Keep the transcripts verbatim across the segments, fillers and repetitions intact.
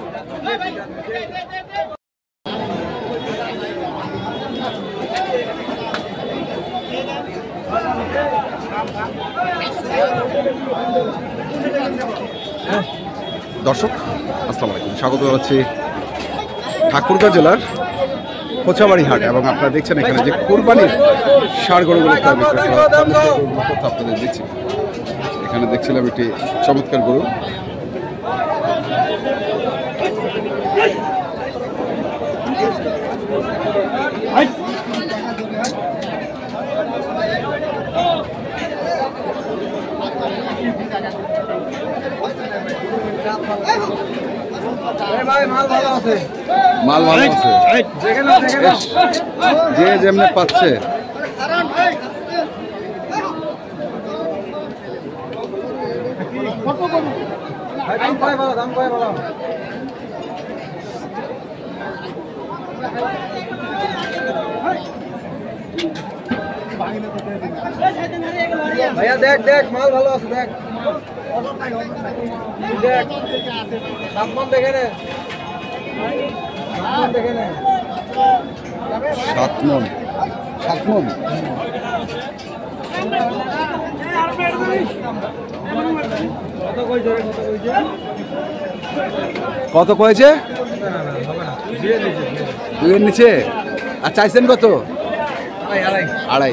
দর্শক আসসালামু আলাইকুম, স্বাগত জানাচ্ছি ঠাকুরগাঁও জেলার কোচাবাড়ি হাট। এবং আপনারা দেখছেন এখানে যে কোরবানির ষাঁড় গরুগুলো আপনাদের দিচ্ছি। এখানে দেখছিলাম একটি চমৎকার গরু, মাল ভালো আছে, যে যেমনি পাচ্ছে। ভাইয়া দেখ দেখ মাল ভালো আছে, দেখ দেখ তাপমান দেখে নে, দেখে নে সাত মন সাত মন কত কয়েছে? দুইয়ের নিচে। আর চাইছেন কত? আড়াই।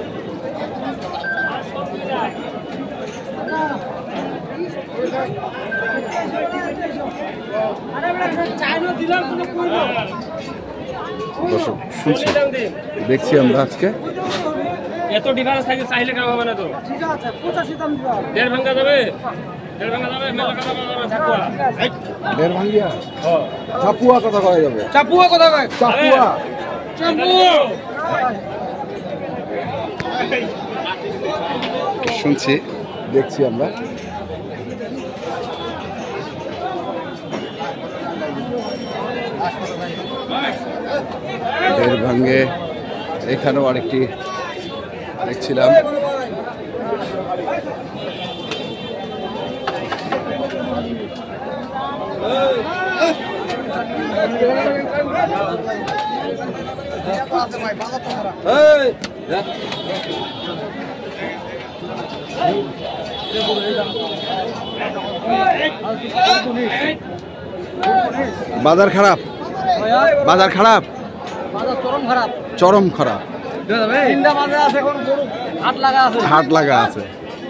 দর্শক শুনছি, দেখছি আমরা আজকে এত ডিফারেন্স থাকে, চাইলে কাম হবে না তো। ঠিক আছে পঁচাশি দাম দিবা, দেড় ভাঙা যাবে, দেড় ভাঙা যাবে, মেলা কথা বলা ছাপুয়া, দেড় ভাঙিয়া হ্যাঁ ছাপুয়া কথা কয় যাবে, ছাপুয়া কথা কয়, ছাপুয়া ছাপুয়া শুনছি, দেখছি আমরা। দেড় ভাঙ্গে এখানেও আরেকটি দেখছিলাম। বাজার খারাপ, বাজার খারাপ, চরম খারাপ, চরম খারাপ। হাট লাগা আছে।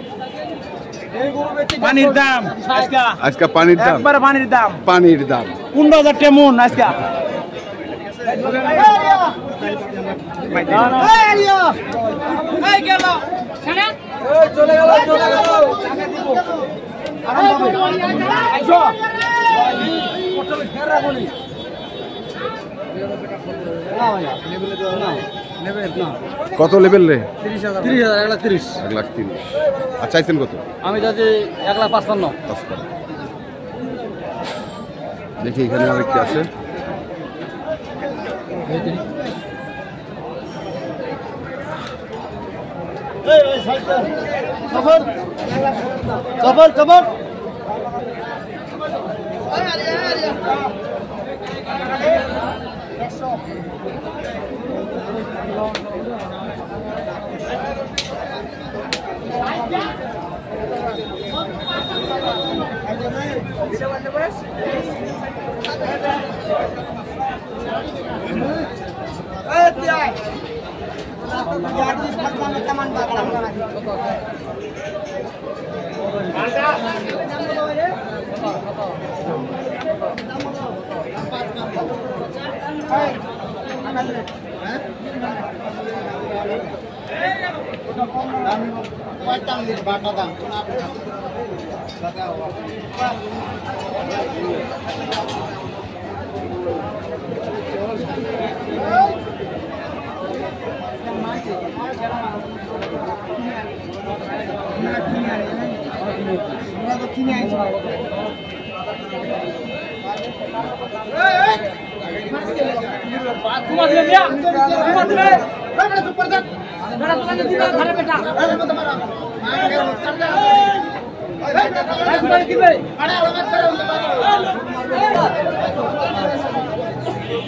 পানির দাম আজকে পানির দাম, পানির দাম পানির দাম পনেরো হাজার কেমন আজকে। চলে গেল চলে গেল কত লেভেল রে? তিরিশ হাজার, এক লাখ তিরিশ, এক লাখ তিরিশ। আর চাইছেন কত? আমি চাচ্ছি এক লাখ পাঁচপান্ন। দেখি এখানে আরেক কি আছে। চপল চপল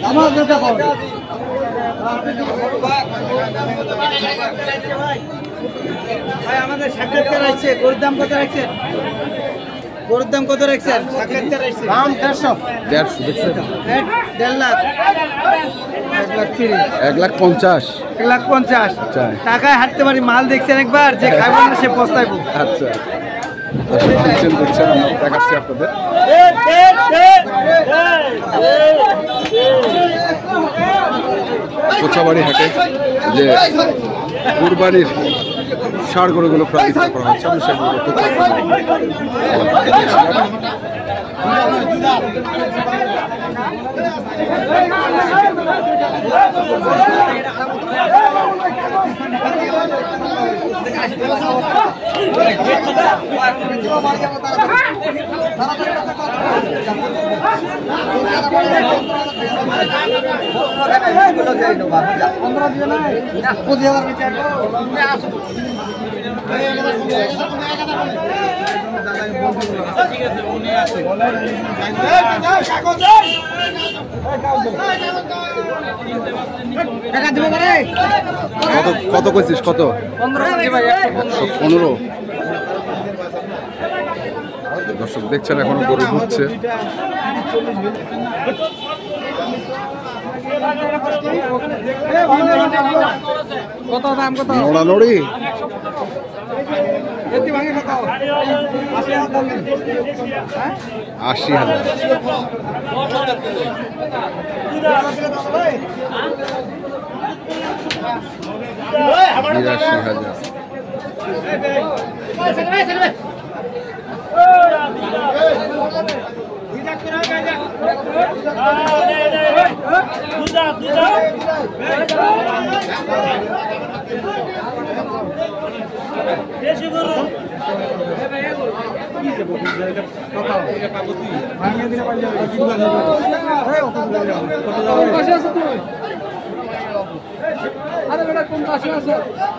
ভাই আমাদের সাক্ষাৎকার আছে, গরুর দাম কত রাখছেন? গরুর দাম কত রাখছেন? সাক্ষাৎকার আছে দাম দেড়শো দেড়শো দেখছেন, দেড় লাখ এক লাখ তিরিশ এক লাখ পঞ্চাশ এক লাখ পঞ্চাশ আচ্ছা টাকায় হাঁটতে পারি। মাল দেখছেন একবার, যে খাইব না সে পস্তাইব। আচ্ছা দর্শক দেখছেন দেখছেন আমরা দেখাচ্ছি আপনাদের। কোচাবাড়ি হাটে যে কুরবানির ষাঁড় গরুগুলো প্রায় বিক্রি করা হচ্ছে, আমি সেগুলো তথ্য কত কত কইছিস? কত? পনেরো। দর্শক দেখছেন এখনো গরু ঢুকছে। কত দাম? কত নড়ানড়ি আশি হাজার। বিরাশি হাজার। আরে বেটা কোন পাশে আছে?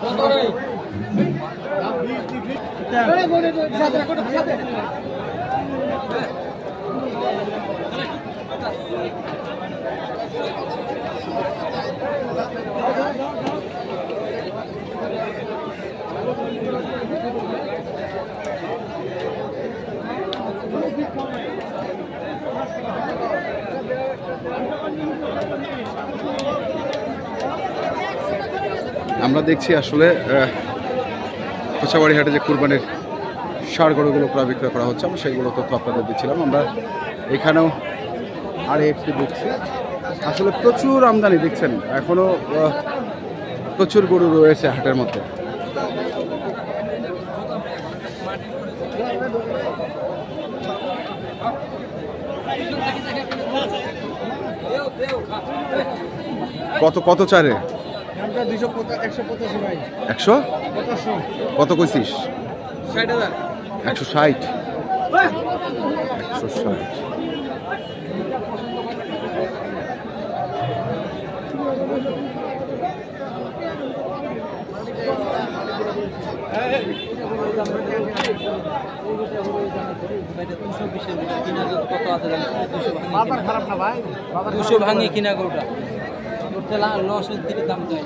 আমরা দেখছি আসলে কোচাবাড়ি হাটে যে কুরবানির ষাঁড় গরুগুলো প্রায় বিক্রয় করা হচ্ছে, আমরা সেইগুলো তথ্য আপনাদের দিচ্ছিলাম। আমরা এখানেও আর একটি দেখছি, আসলে প্রচুর আমদানি দেখছেন, এখনো প্রচুর গরু রয়েছে হাটের মধ্যে। কত কত চারে? একশো কত কইছিস? একশো ষাট। একশো ষাট। দুশো ভাঙে কিনা গরুটা লস দিকে দাম দেয়।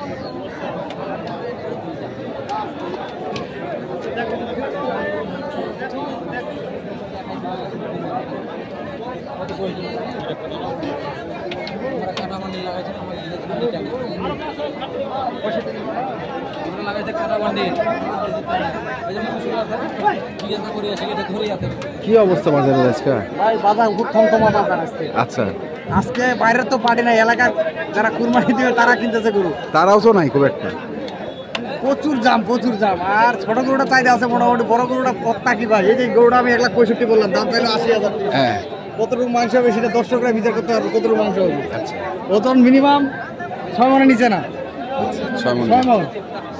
কি অবস্থা বাজারে আজকে? ভাই বাজার খুব থমথমা বাজার আজকে। আচ্ছা আজকে বাইরে তো পার্টি নাই, এলাকার যারা কুরবানি দিবে তারা কিনতেছে গরু। তারাও তো নাই খুব একটা। প্রচুর জাম, প্রচুর জাম। আর ছোট গরুটা চাইতে আছে মোটামুটি, বড় গরুটা পত্তা কি ভাই? এই যে গরুটা আমি এক লাখ পঁয়ষট্টি বললাম, দাম চাইলো আশি হাজার। হ্যাঁ কতটুকু মাংস হবে সেটা দর্শকরা বিচার করতে পারবে, কতটুকু মাংস হবে। আচ্ছা ওজন মিনিমাম ছয় মনের নিচে না, ছয় মণ। ছয় মন।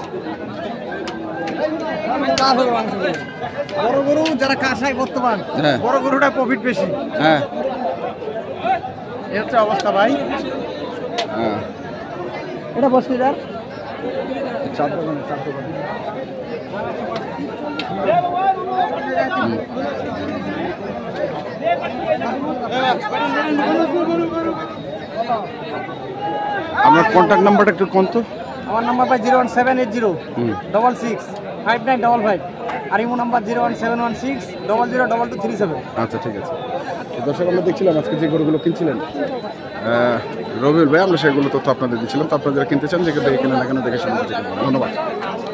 বড় গরু যারা কাঁসাই বর্তমান, হ্যাঁ। বড় গরুটা প্রফিট বেশি। হ্যাঁ এই হচ্ছে অবস্থা ভাই। হ্যাঁ এটা বসিদার চার দোকানে চার দোকানে আপনার কন্ট্যাক্ট নাম্বারটা একটু কোন তো? আমার নাম্বার ভাই zero one seven eight zero হুম। Double six five nine double five আর imo number zero one seven one six double zero double two three seven. আচ্ছা ঠিক আছে। তো দর্শক আমরা দেখছিলাম আজকে যে গরুগুলো কিনছিলেন আহ, রবিউল ভাই, আমরা সেগুলো তথ্য আপনাদের দিচ্ছিলাম। তো আপনারা যারা কিনতে চান যেখানে দেখে কেনা না কেন দেখে শুনে বুঝে কিনবেন। ধন্যবাদ।